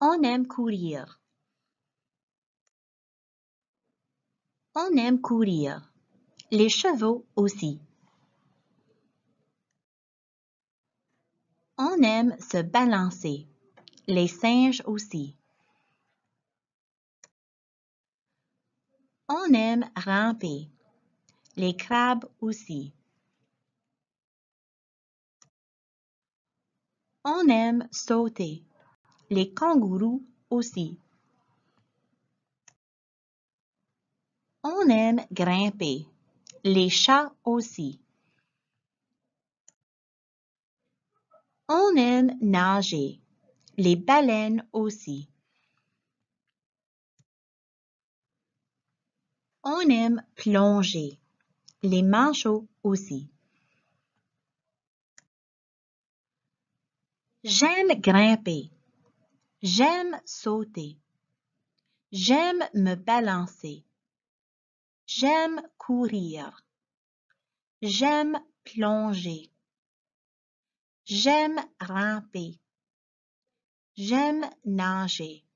On aime courir. On aime courir. Les chevaux aussi. On aime se balancer. Les singes aussi. On aime ramper. Les crabes aussi. On aime sauter. Les kangourous aussi. On aime grimper. Les chats aussi. On aime nager. Les baleines aussi. On aime plonger. Les manchots aussi. J'aime grimper. J'aime sauter. J'aime me balancer. J'aime courir. J'aime plonger. J'aime ramper. J'aime nager.